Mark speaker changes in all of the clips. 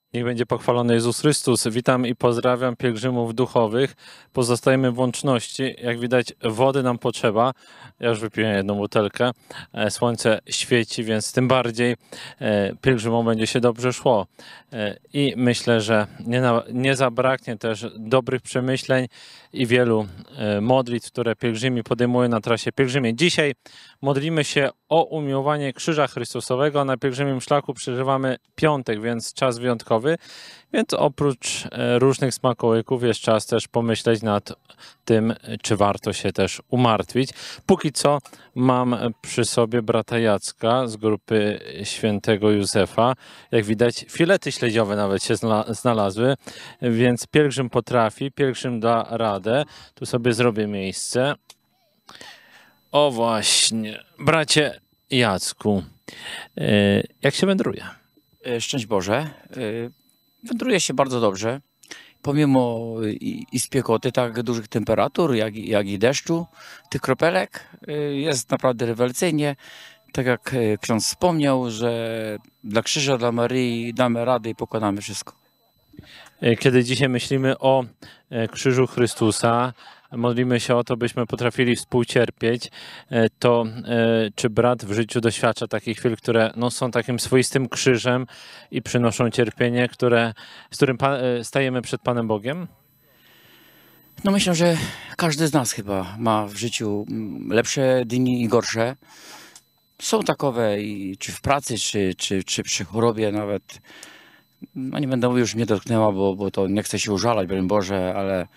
Speaker 1: Niech będzie pochwalony Jezus Chrystus. Witam i pozdrawiam pielgrzymów duchowych. Pozostajemy w łączności. Jak widać, wody nam potrzeba. Ja już wypiłem jedną butelkę. Słońce świeci, więc tym bardziej pielgrzymom będzie się dobrze szło. I myślę, że nie zabraknie też dobrych przemyśleń i wielu modlitw, które pielgrzymi podejmują na trasie pielgrzymiej. Dzisiaj modlimy się o umiłowanie Krzyża Chrystusowego. Na pielgrzymim szlaku przeżywamy piątek, więc czas wyjątkowy. Więc oprócz różnych smakołyków jest czas też pomyśleć nad tym, czy warto się też umartwić. Póki co mam przy sobie brata Jacka z grupy Świętego Józefa. Jak widać, filety śledziowe nawet się znalazły, więc pielgrzym potrafi, pielgrzym da radę. Tu sobie zrobię miejsce. O właśnie, bracie Jacku, jak się wędruje?
Speaker 2: Szczęść Boże. Wędruje się bardzo dobrze. Pomimo i spiekoty, tak dużych temperatur, jak i deszczu, tych kropelek, jest naprawdę rewelacyjnie. Tak jak ksiądz wspomniał, że dla Krzyża, dla Maryi damy radę i pokonamy wszystko.
Speaker 1: Kiedy dzisiaj myślimy o Krzyżu Chrystusa, modlimy się o to, byśmy potrafili współcierpieć, to czy brat w życiu doświadcza takich chwil, które są takim swoistym krzyżem i przynoszą cierpienie, z którym stajemy przed Panem Bogiem?
Speaker 2: No myślę, że każdy z nas chyba ma w życiu lepsze dni i gorsze. Są takowe czy w pracy, czy przy chorobie nawet. No nie będę mówił, już mnie dotknęła, bo to nie chcę się użalać, broń Boże, ale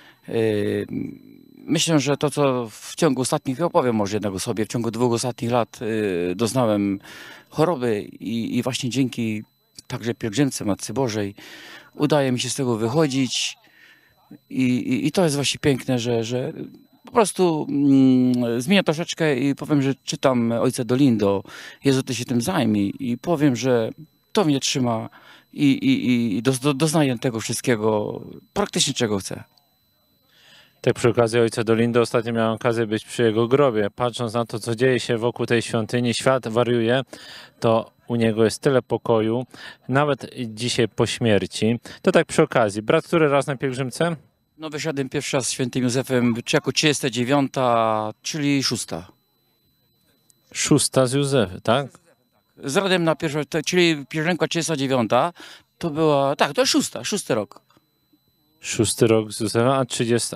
Speaker 2: myślę, że to, co w ciągu ostatnich, opowiem może jednego sobie, w ciągu 2 ostatnich lat doznałem choroby i właśnie dzięki także pielgrzymce Matce Bożej udaje mi się z tego wychodzić i to jest właśnie piękne, że po prostu zmienię troszeczkę i powiem, że czytam Ojca Dolindo, Jezu, Ty się tym zajmij i powiem, że to mnie trzyma i doznaję tego wszystkiego, praktycznie czego chcę.
Speaker 1: Tak przy okazji Ojca Dolindo ostatnio miałem okazję być przy jego grobie. Patrząc na to, co dzieje się wokół tej świątyni, świat wariuje, to u niego jest tyle pokoju, nawet dzisiaj po śmierci. To tak przy okazji. Brat, który raz na pielgrzymce?
Speaker 2: No wysiadłem pierwszy raz z świętym Józefem, czy jako 39, czyli 6.
Speaker 1: Szósta z Józefem, tak?
Speaker 2: Z Radem na pierwszą, czyli pielgrzymka 39, to była, tak, to jest 6 rok.
Speaker 1: 6 rok z Józefem, a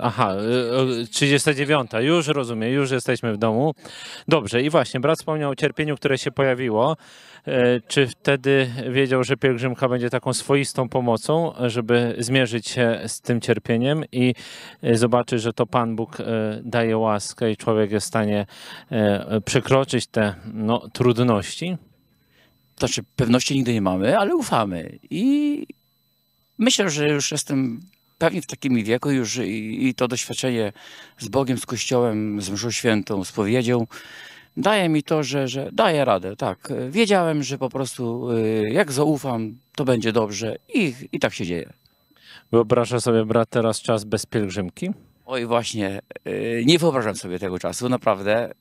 Speaker 1: 39. Już rozumiem, już jesteśmy w domu. Dobrze, i właśnie, brat wspomniał o cierpieniu, które się pojawiło. Czy wtedy wiedział, że pielgrzymka będzie taką swoistą pomocą, żeby zmierzyć się z tym cierpieniem i zobaczyć, że to Pan Bóg daje łaskę i człowiek jest w stanie przekroczyć te trudności?
Speaker 2: Znaczy, pewności nigdy nie mamy, ale ufamy. I myślę, że już jestem pewnie w takim wieku już i to doświadczenie z Bogiem, z Kościołem, z mszą świętą, spowiedzią, daje mi to, że daję radę, tak. Wiedziałem, że po prostu jak zaufam, to będzie dobrze i tak się dzieje.
Speaker 1: Wyobraża sobie brat teraz czas bez pielgrzymki?
Speaker 2: Oj, właśnie, nie wyobrażam sobie tego czasu, naprawdę.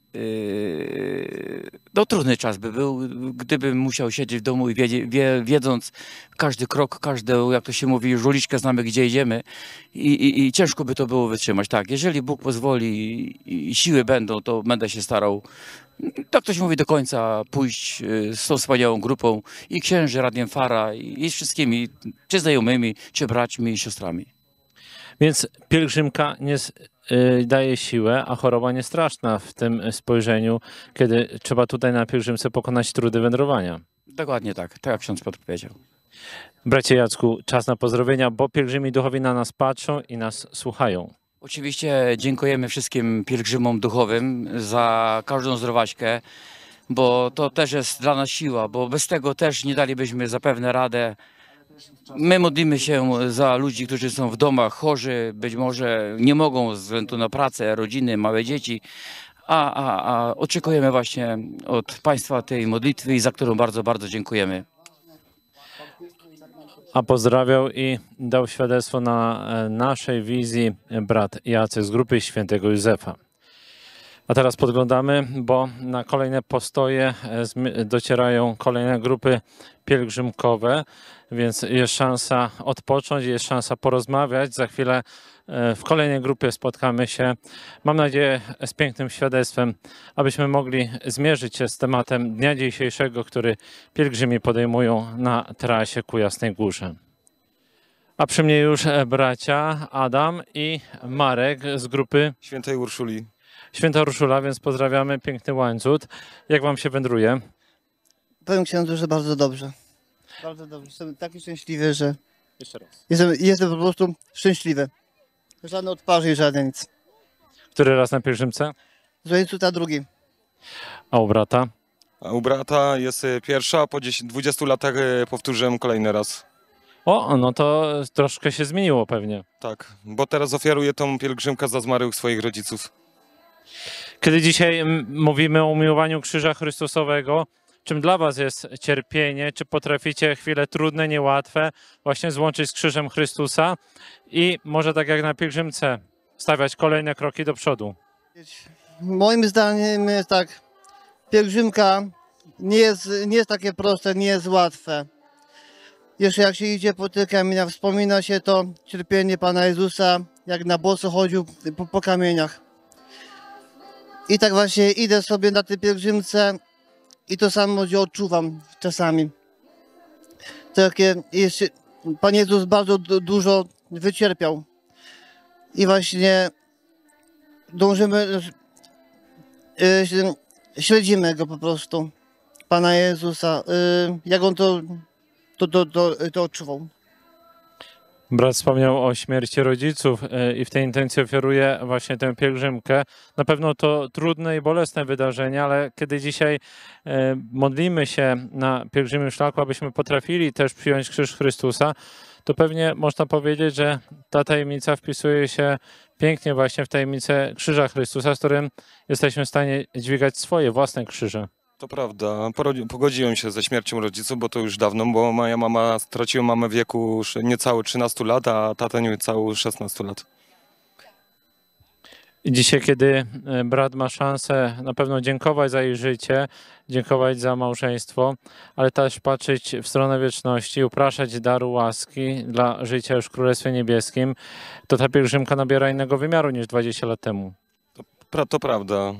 Speaker 2: No trudny czas by był, gdybym musiał siedzieć w domu i wiedząc każdy krok, każdą, jak to się mówi, żuliczkę znamy, gdzie idziemy i ciężko by to było wytrzymać. Tak, jeżeli Bóg pozwoli i siły będą, to będę się starał, tak to się mówi, do końca pójść z tą wspaniałą grupą i księży, Radiem Fara i z wszystkimi, czy znajomymi, czy braćmi i siostrami.
Speaker 1: Więc pielgrzymka nie daje siłę, a choroba nie straszna w tym spojrzeniu, kiedy trzeba tutaj na pielgrzymce pokonać trudy wędrowania.
Speaker 2: Dokładnie tak, tak jak ksiądz Piotr powiedział.
Speaker 1: Bracie Jacku, czas na pozdrowienia, bo pielgrzymi duchowi na nas patrzą i nas słuchają.
Speaker 2: Oczywiście dziękujemy wszystkim pielgrzymom duchowym za każdą zdrowaśkę, bo to też jest dla nas siła, bo bez tego też nie dalibyśmy zapewne radę. My modlimy się za ludzi, którzy są w domach chorzy, być może nie mogą ze względu na pracę, rodziny, małe dzieci, a oczekujemy właśnie od Państwa tej modlitwy i za którą bardzo, bardzo dziękujemy.
Speaker 1: A pozdrawiał i dał świadectwo na naszej wizji brat Jacek z grupy Świętego Józefa. A teraz podglądamy, bo na kolejne postoje docierają kolejne grupy pielgrzymkowe, więc jest szansa odpocząć, jest szansa porozmawiać. Za chwilę w kolejnej grupie spotkamy się, mam nadzieję, z pięknym świadectwem, abyśmy mogli zmierzyć się z tematem dnia dzisiejszego, który pielgrzymi podejmują na trasie ku Jasnej Górze. A przy mnie już bracia Adam i Marek z grupy
Speaker 3: Świętej Urszuli.
Speaker 1: Święta Urszula, więc pozdrawiamy, piękny łańcuch. Jak wam się wędruje?
Speaker 4: Powiem księdzu, że bardzo dobrze. Bardzo dobrze. Jestem taki szczęśliwy, że
Speaker 1: Jeszcze raz.
Speaker 4: jestem po prostu szczęśliwy. Żadne odparzy i żadne nic.
Speaker 1: Który raz na pielgrzymce?
Speaker 4: Z łańcucha drugi.
Speaker 1: A u brata?
Speaker 3: A u brata jest pierwsza, po 20 latach powtórzyłem kolejny raz.
Speaker 1: O, no to troszkę się zmieniło pewnie.
Speaker 3: Tak, bo teraz ofiaruję tą pielgrzymkę za zmarłych swoich rodziców.
Speaker 1: Kiedy dzisiaj mówimy o umiłowaniu Krzyża Chrystusowego, czym dla was jest cierpienie? Czy potraficie chwile trudne, niełatwe właśnie złączyć z Krzyżem Chrystusa i może tak jak na pielgrzymce stawiać kolejne kroki do przodu?
Speaker 4: Moim zdaniem jest tak, pielgrzymka nie jest takie proste, nie jest łatwe. Jeszcze jak się idzie po tych kamieniach, wspomina się to cierpienie Pana Jezusa, jak na boso chodził po kamieniach. I tak właśnie idę sobie na tej pielgrzymce i to samo odczuwam czasami. Takie jeszcze, Pan Jezus bardzo dużo wycierpiał. I właśnie dążymy, śledzimy Go po prostu, Pana Jezusa, jak On to odczuwał.
Speaker 1: Brat wspomniał o śmierci rodziców i w tej intencji ofiaruje właśnie tę pielgrzymkę. Na pewno to trudne i bolesne wydarzenie, ale kiedy dzisiaj modlimy się na pielgrzymim szlaku, abyśmy potrafili też przyjąć krzyż Chrystusa, to pewnie można powiedzieć, że ta tajemnica wpisuje się pięknie właśnie w tajemnicę krzyża Chrystusa, z którym jesteśmy w stanie dźwigać swoje własne krzyże.
Speaker 3: To prawda, pogodziłem się ze śmiercią rodziców, bo to już dawno, bo moja mama, straciła mamę w wieku niecałe 13 lat, a tata niecałe 16 lat.
Speaker 1: I dzisiaj, kiedy brat ma szansę na pewno dziękować za jej życie, dziękować za małżeństwo, ale też patrzeć w stronę wieczności, upraszać daru łaski dla życia już w Królestwie Niebieskim, to ta pielgrzymka nabiera innego wymiaru niż 20 lat temu.
Speaker 3: To prawda.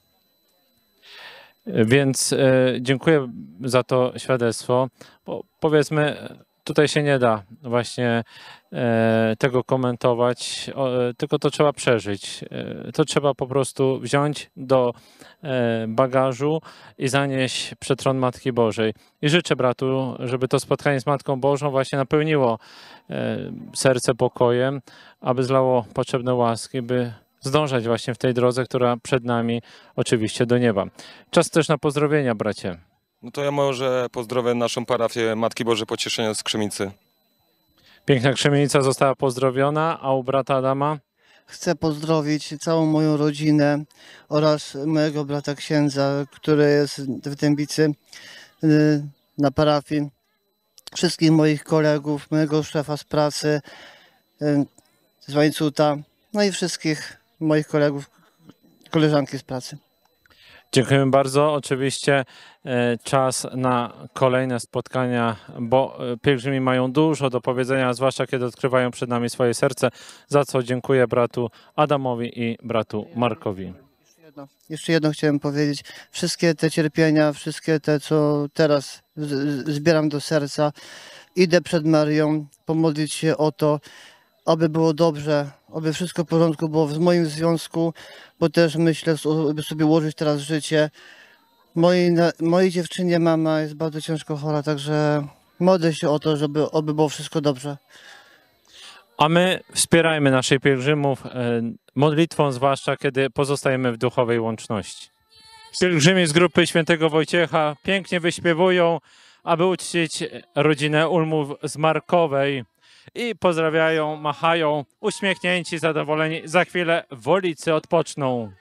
Speaker 1: Więc dziękuję za to świadectwo, bo powiedzmy, tutaj się nie da właśnie tego komentować, tylko to trzeba przeżyć. To trzeba po prostu wziąć do bagażu i zanieść przed tron Matki Bożej. I życzę bratu, żeby to spotkanie z Matką Bożą właśnie napełniło serce pokojem, aby zlało potrzebne łaski, by zdążać właśnie w tej drodze, która przed nami oczywiście do nieba. Czas też na pozdrowienia, bracie.
Speaker 3: No to ja może pozdrowię naszą parafię Matki Bożej Pocieszenia z Krzemicy.
Speaker 1: Piękna Krzemienica została pozdrowiona, a u brata Adama?
Speaker 4: Chcę pozdrowić całą moją rodzinę oraz mojego brata księdza, który jest w Dębicy na parafii. Wszystkich moich kolegów, mojego szefa z pracy, z łańcucha, no i wszystkich moich kolegów, koleżanki z pracy.
Speaker 1: Dziękujemy bardzo. Oczywiście czas na kolejne spotkania, bo pielgrzymi mają dużo do powiedzenia, zwłaszcza kiedy odkrywają przed nami swoje serce, za co dziękuję bratu Adamowi i bratu Markowi.
Speaker 4: Jeszcze jedno chciałem powiedzieć. Wszystkie te cierpienia, wszystkie te, co teraz zbieram do serca, idę przed Marią pomodlić się o to, aby było dobrze, aby wszystko w porządku było w moim związku, bo też myślę, aby sobie ułożyć teraz życie. Mojej dziewczynie mama jest bardzo ciężko chora, także modlę się o to, aby było wszystko dobrze.
Speaker 1: A my wspierajmy naszych pielgrzymów modlitwą, zwłaszcza kiedy pozostajemy w duchowej łączności. Pielgrzymi z grupy Świętego Wojciecha pięknie wyśpiewują, aby uczcić rodzinę Ulmów z Markowej. I pozdrawiają, machają, uśmiechnięci, zadowoleni. Za chwilę wolicy odpoczną.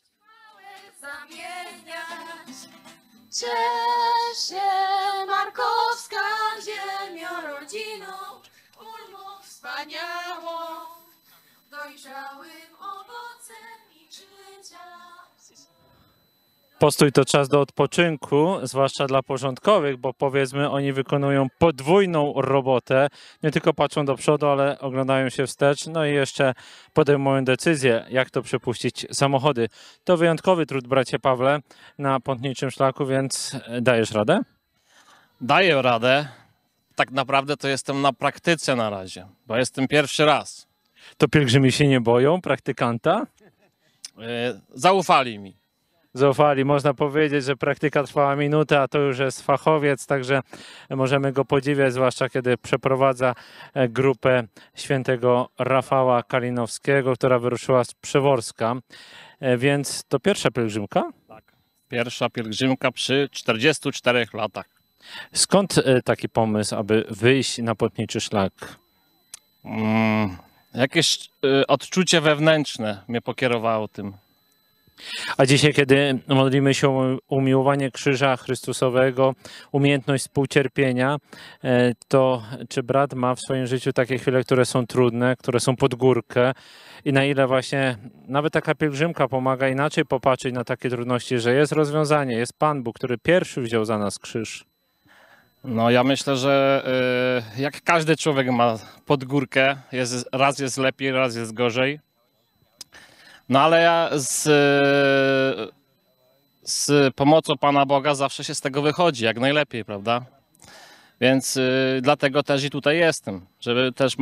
Speaker 5: Ciesz się, markowska ziemio, rodziną Ulmów wspaniałą, dojrzałym owocem ich życia.
Speaker 1: Postój to czas do odpoczynku, zwłaszcza dla porządkowych, bo powiedzmy oni wykonują podwójną robotę. Nie tylko patrzą do przodu, ale oglądają się wstecz, no i jeszcze podejmują decyzję, jak to przepuścić samochody. To wyjątkowy trud, bracie Pawle, na pątniczym szlaku, więc dajesz radę?
Speaker 6: Daję radę. Tak naprawdę to jestem na praktyce na razie, bo jestem pierwszy raz.
Speaker 1: To pielgrzymi się nie boją, praktykanta?
Speaker 6: Zaufali mi.
Speaker 1: Zaufali. Można powiedzieć, że praktyka trwała minutę, a to już jest fachowiec, także możemy go podziwiać, zwłaszcza kiedy przeprowadza grupę świętego Rafała Kalinowskiego, która wyruszyła z Przeworska. Więc to pierwsza pielgrzymka?
Speaker 6: Tak. Pierwsza pielgrzymka przy 44 latach.
Speaker 1: Skąd taki pomysł, aby wyjść na pątniczy szlak?
Speaker 6: Jakieś odczucie wewnętrzne mnie pokierowało tym.
Speaker 1: A dzisiaj, kiedy modlimy się o umiłowanie Krzyża Chrystusowego, umiejętność współcierpienia, to czy brat ma w swoim życiu takie chwile, które są trudne, które są pod górkę i na ile właśnie nawet taka pielgrzymka pomaga inaczej popatrzeć na takie trudności, że jest rozwiązanie, jest Pan Bóg, który pierwszy wziął za nas krzyż?
Speaker 6: No ja myślę, że jak każdy człowiek ma pod górkę, raz jest lepiej, raz jest gorzej. No ale ja z pomocą Pana Boga zawsze się z tego wychodzi, jak najlepiej, prawda? Więc dlatego też i tutaj jestem, żeby też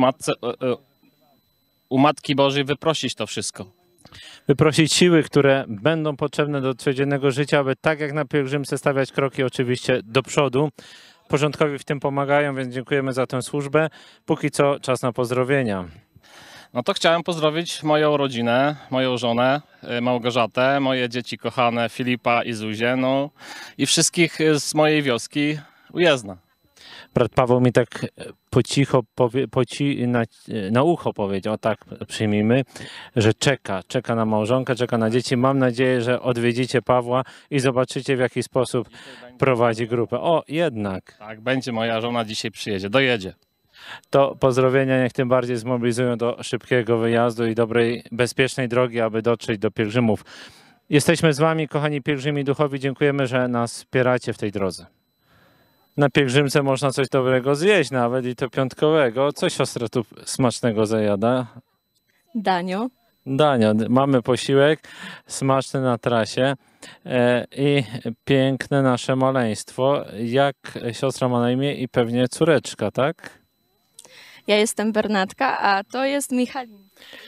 Speaker 6: u Matki Bożej wyprosić to wszystko.
Speaker 1: Wyprosić siły, które będą potrzebne do codziennego życia, aby tak jak na pielgrzymce stawiać kroki oczywiście do przodu. Porządkowi w tym pomagają, więc dziękujemy za tę służbę. Póki co czas na pozdrowienia.
Speaker 6: No to chciałem pozdrowić moją rodzinę, moją żonę Małgorzatę, moje dzieci kochane Filipa i Zuzię, no i wszystkich z mojej wioski Ujezdna.
Speaker 1: Brat Paweł mi tak po cicho na ucho powiedział, tak przyjmijmy, że czeka na małżonkę, czeka na dzieci. Mam nadzieję, że odwiedzicie Pawła i zobaczycie, w jaki sposób prowadzi grupę. O, jednak.
Speaker 6: Tak, będzie moja żona, dzisiaj przyjedzie, dojedzie.
Speaker 1: To pozdrowienia niech tym bardziej zmobilizują do szybkiego wyjazdu i dobrej, bezpiecznej drogi, aby dotrzeć do pielgrzymów. Jesteśmy z wami, kochani pielgrzymi duchowi. Dziękujemy, że nas wspieracie w tej drodze. Na pielgrzymce można coś dobrego zjeść nawet i to piątkowego. Co siostra tu smacznego zajada?
Speaker 5: Danio.
Speaker 1: Dania, mamy posiłek smaczny na trasie i piękne nasze maleństwo. Jak siostra ma na imię i pewnie córeczka, tak?
Speaker 5: Ja jestem Bernatka, a to jest Michalinka.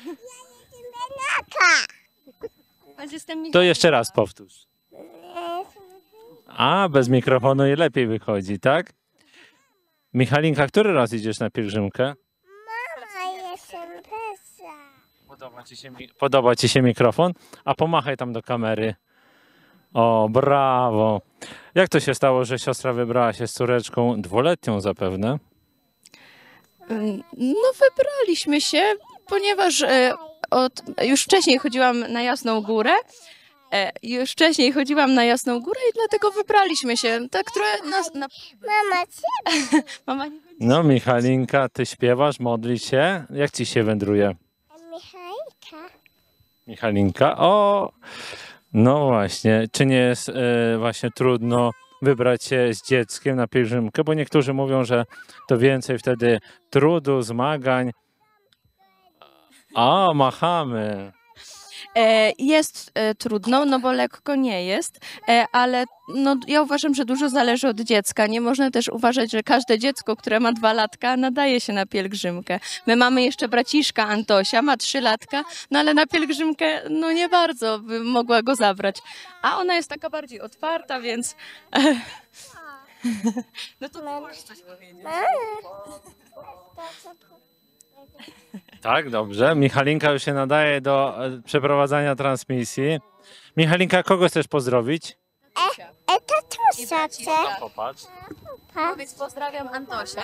Speaker 1: To jeszcze raz powtórz. A, bez mikrofonu i lepiej wychodzi, tak? Michalinka, który raz idziesz na pielgrzymkę?
Speaker 7: Mama, jestem pysa.
Speaker 1: Podoba ci się mikrofon? A pomachaj tam do kamery. O, brawo. Jak to się stało, że siostra wybrała się z córeczką, 2-letnią zapewne?
Speaker 5: No wybraliśmy się, ponieważ już wcześniej chodziłam na Jasną Górę. I dlatego wybraliśmy się. Tak trochę
Speaker 7: Mama,
Speaker 5: Mama nie...
Speaker 1: No, Michalinka, ty śpiewasz, modlisz się. Jak ci się wędruje?
Speaker 7: Michalinka.
Speaker 1: Michalinka, o! No właśnie, czy nie jest właśnie trudno wybrać się z dzieckiem na pielgrzymkę? Bo niektórzy mówią, że to więcej wtedy trudu, zmagań. A, machamy.
Speaker 5: Jest trudno, no bo lekko nie jest, ale no, ja uważam, że dużo zależy od dziecka. Nie można też uważać, że każde dziecko, które ma 2 latka, nadaje się na pielgrzymkę. My mamy jeszcze braciszka Antosia, ma 3 latka, no ale na pielgrzymkę no nie bardzo bym mogła go zabrać. A ona jest taka bardziej otwarta, więc... No to możesz coś powiedzieć.
Speaker 1: Tak, dobrze. Michalinka już się nadaje do przeprowadzania transmisji. Michalinka, kogo chcesz pozdrowić?
Speaker 7: Tatusia chce.
Speaker 1: Popatrz.
Speaker 5: Powiedz, pozdrawiam Antosia.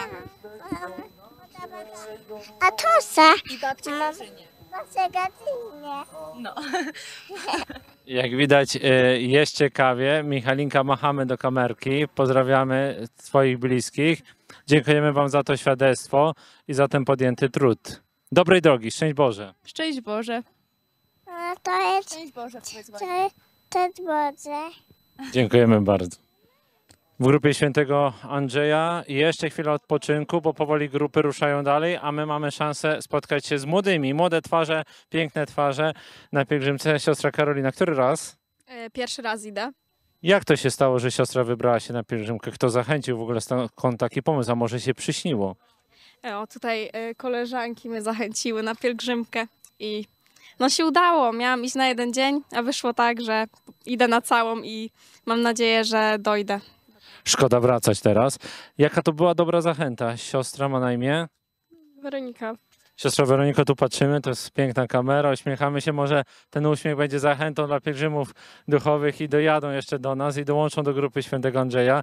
Speaker 7: A Tosia.
Speaker 5: I babcię Katarzynie. No.
Speaker 1: Jak widać, jest ciekawie. Michalinka, machamy do kamerki. Pozdrawiamy swoich bliskich. Dziękujemy wam za to świadectwo i za ten podjęty trud. Dobrej drogi, szczęść Boże.
Speaker 5: Szczęść Boże.
Speaker 7: To jest...
Speaker 5: Szczęść Boże, powiedz
Speaker 7: Tadbodze.
Speaker 1: Dziękujemy bardzo. W grupie świętego Andrzeja jeszcze chwilę odpoczynku, bo powoli grupy ruszają dalej, a my mamy szansę spotkać się z młodymi. Młode twarze, piękne twarze na pielgrzymce. Siostra Karolina, który raz?
Speaker 8: Pierwszy raz idę.
Speaker 1: Jak to się stało, że siostra wybrała się na pielgrzymkę? Kto zachęcił w ogóle skąd taki pomysł? A może się przyśniło?
Speaker 8: Tutaj koleżanki mnie zachęciły na pielgrzymkę i no się udało. Miałam iść na jeden dzień, a wyszło tak, że idę na całą i mam nadzieję, że dojdę.
Speaker 1: Szkoda wracać teraz. Jaka to była dobra zachęta? Siostra ma na imię?
Speaker 8: Weronika.
Speaker 1: Siostra Weroniko, tu patrzymy, to jest piękna kamera, uśmiechamy się. Może ten uśmiech będzie zachętą dla pielgrzymów duchowych i dojadą jeszcze do nas i dołączą do grupy świętego Andrzeja.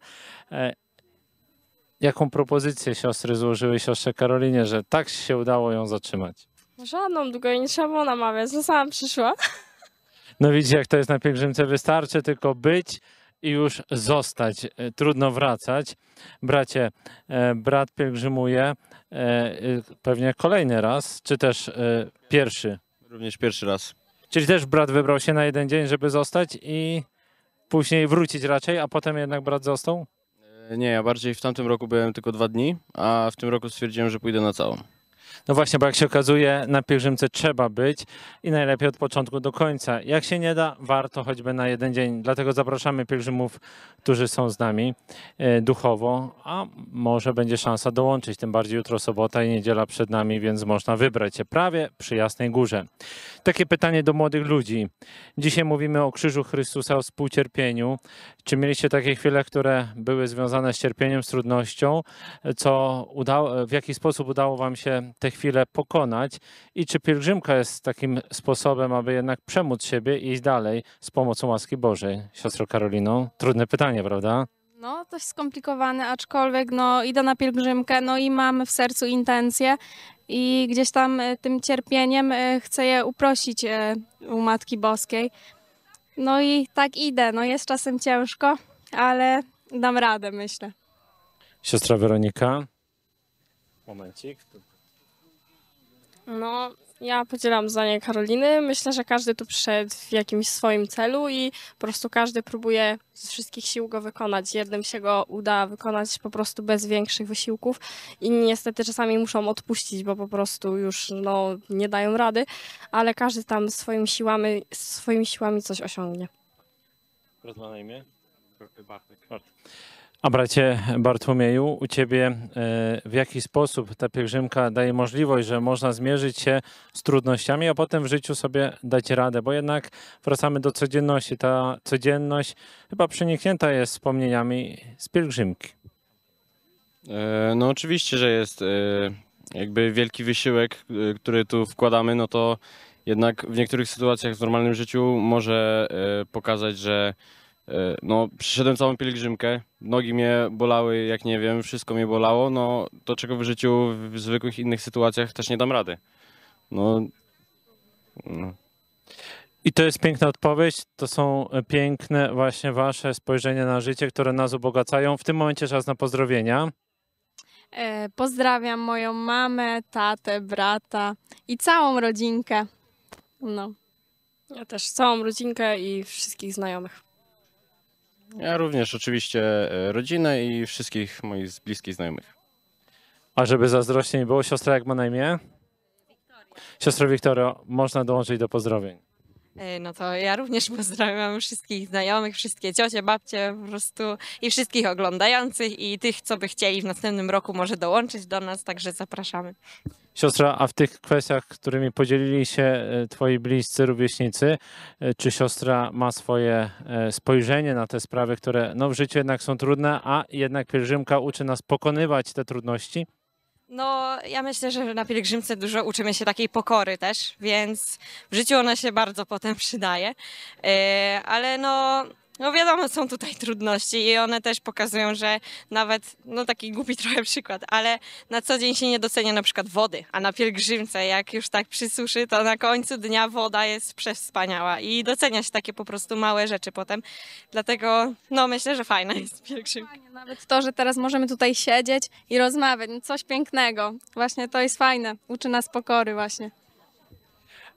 Speaker 1: Jaką propozycję siostry złożyły siostrze Karolinie, że tak się udało ją zatrzymać?
Speaker 8: Żadną, długo jej nie trzeba było namawiać, no sama przyszła.
Speaker 1: No widzicie, jak to jest na pielgrzymce, wystarczy tylko być i już zostać. Trudno wracać. Bracie, brat pielgrzymuje pewnie kolejny raz, czy też pierwszy?
Speaker 9: Również pierwszy raz.
Speaker 1: Czyli też brat wybrał się na jeden dzień, żeby zostać i później wrócić raczej, a potem jednak brat został?
Speaker 9: Nie, ja bardziej w tamtym roku byłem tylko 2 dni, a w tym roku stwierdziłem, że pójdę na całą.
Speaker 1: No właśnie, bo jak się okazuje, na pielgrzymce trzeba być i najlepiej od początku do końca. Jak się nie da, warto choćby na jeden dzień. Dlatego zapraszamy pielgrzymów, którzy są z nami duchowo, a może będzie szansa dołączyć. Tym bardziej jutro sobota i niedziela przed nami, więc można wybrać się prawie przy Jasnej Górze. Takie pytanie do młodych ludzi. Dzisiaj mówimy o krzyżu Chrystusa, o współcierpieniu. Czy mieliście takie chwile, które były związane z cierpieniem, z trudnością? W jaki sposób udało wam się te chwile pokonać i czy pielgrzymka jest takim sposobem, aby jednak przemóc siebie i iść dalej z pomocą łaski Bożej? Siostro Karolino, trudne pytanie, prawda?
Speaker 8: No, dość skomplikowane, aczkolwiek no idę na pielgrzymkę, no i mam w sercu intencje i gdzieś tam tym cierpieniem chcę je uprościć u Matki Boskiej. No i tak idę, no jest czasem ciężko, ale dam radę, myślę.
Speaker 1: Siostra Weronika? Momencik.
Speaker 10: No, ja podzielam zdanie Karoliny. Myślę, że każdy tu przyszedł w jakimś swoim celu i po prostu każdy próbuje z wszystkich sił go wykonać. Jednym się go uda wykonać po prostu bez większych wysiłków i niestety czasami muszą odpuścić, bo po prostu już no, nie dają rady, ale każdy tam swoimi siłami coś osiągnie.
Speaker 1: Rozma na imię? Bartek. A bracie Bartłomieju, u ciebie w jaki sposób ta pielgrzymka daje możliwość, że można zmierzyć się z trudnościami, a potem w życiu sobie dać radę, bo jednak wracamy do codzienności. Ta codzienność chyba przeniknięta jest wspomnieniami z pielgrzymki.
Speaker 9: No oczywiście, że jest jakby wielki wysiłek, który tu wkładamy, no to jednak w niektórych sytuacjach w normalnym życiu może pokazać, że no, przyszedłem całą pielgrzymkę, nogi mnie bolały, jak nie wiem, wszystko mnie bolało, no to czego w życiu w zwykłych innych sytuacjach też nie dam rady. No.
Speaker 1: I to jest piękna odpowiedź, to są piękne właśnie wasze spojrzenia na życie, które nas ubogacają. W tym momencie czas na pozdrowienia.
Speaker 8: Pozdrawiam moją mamę, tatę, brata i całą rodzinkę. No.
Speaker 10: Ja też całą rodzinkę i wszystkich znajomych.
Speaker 9: Ja również oczywiście rodzinę i wszystkich moich bliskich znajomych.
Speaker 1: A żeby zazdrośnie nie było, siostra jak ma na imię? Siostro Wiktorio, można dołączyć do pozdrowień.
Speaker 11: No to ja również pozdrawiam wszystkich znajomych, wszystkie ciocie, babcie po prostu i wszystkich oglądających i tych, co by chcieli w następnym roku może dołączyć do nas, także zapraszamy.
Speaker 1: Siostra, a w tych kwestiach, którymi podzielili się twoi bliscy, rówieśnicy, czy siostra ma swoje spojrzenie na te sprawy, które no, w życiu jednak są trudne, a jednak pielgrzymka uczy nas pokonywać te trudności?
Speaker 11: No, ja myślę, że na pielgrzymce dużo uczymy się takiej pokory też, więc w życiu ona się bardzo potem przydaje, ale no wiadomo, są tutaj trudności i one też pokazują, że nawet, no taki głupi trochę przykład, ale na co dzień się nie docenia na przykład wody, a na pielgrzymce jak już tak przy suszy, to na końcu dnia woda jest przewspaniała i docenia się takie po prostu małe rzeczy potem, dlatego no myślę, że fajna jest pielgrzymka.
Speaker 8: Nawet to, że teraz możemy tutaj siedzieć i rozmawiać, no coś pięknego. Właśnie to jest fajne, uczy nas pokory właśnie.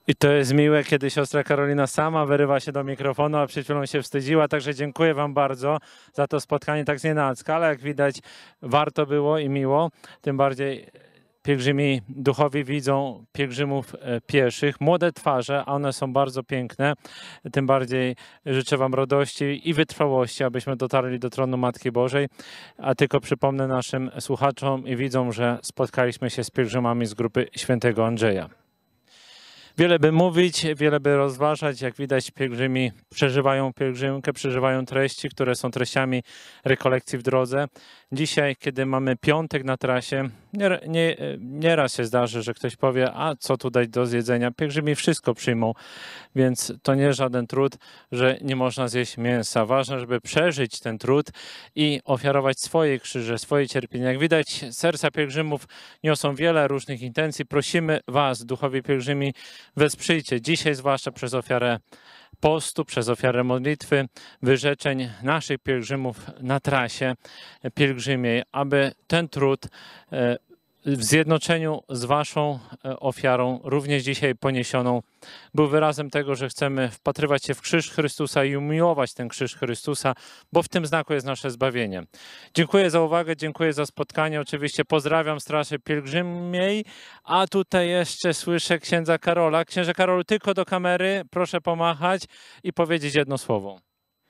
Speaker 1: I to jest miłe, kiedy siostra Karolina sama wyrywa się do mikrofonu, a przed chwilą się wstydziła, także dziękuję wam bardzo za to spotkanie tak znienacka, ale jak widać warto było i miło, tym bardziej pielgrzymi duchowi widzą pielgrzymów pieszych, młode twarze, a one są bardzo piękne, tym bardziej życzę wam radości i wytrwałości, abyśmy dotarli do tronu Matki Bożej, a tylko przypomnę naszym słuchaczom i widzom, że spotkaliśmy się z pielgrzymami z grupy Świętego Andrzeja. Wiele by mówić, wiele by rozważać. Jak widać, pielgrzymi przeżywają pielgrzymkę, przeżywają treści, które są treściami rekolekcji w drodze. Dzisiaj, kiedy mamy piątek na trasie, nieraz się zdarzy, że ktoś powie, a co tu dać do zjedzenia? Pielgrzymi wszystko przyjmą, więc to nie żaden trud, że nie można zjeść mięsa. Ważne, żeby przeżyć ten trud i ofiarować swoje krzyże, swoje cierpienia. Jak widać, serca pielgrzymów niosą wiele różnych intencji. Prosimy was, duchowi pielgrzymi, wesprzyjcie dzisiaj, zwłaszcza przez ofiarę postu, przez ofiarę modlitwy, wyrzeczeń naszych pielgrzymów na trasie pielgrzymiej, aby ten trud w zjednoczeniu z waszą ofiarą, również dzisiaj poniesioną, był wyrazem tego, że chcemy wpatrywać się w krzyż Chrystusa i umiłować ten krzyż Chrystusa, bo w tym znaku jest nasze zbawienie. Dziękuję za uwagę, dziękuję za spotkanie. Oczywiście pozdrawiam Straży Pielgrzymiej, a tutaj jeszcze słyszę księdza Karola. Księże Karolu, tylko do kamery, proszę pomachać i powiedzieć jedno słowo.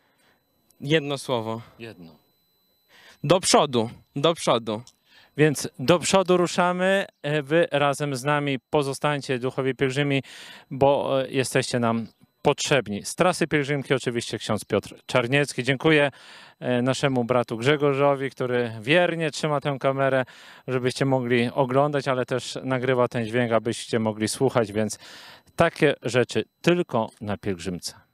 Speaker 12: Jedno słowo.
Speaker 1: Jedno.
Speaker 12: Do przodu, do przodu.
Speaker 1: Więc do przodu ruszamy, wy razem z nami pozostańcie, duchowi pielgrzymi, bo jesteście nam potrzebni. Z trasy pielgrzymki oczywiście ksiądz Piotr Czarniecki. Dziękuję naszemu bratu Grzegorzowi, który wiernie trzyma tę kamerę, żebyście mogli oglądać, ale też nagrywa ten dźwięk, abyście mogli słuchać, więc takie rzeczy tylko na pielgrzymce.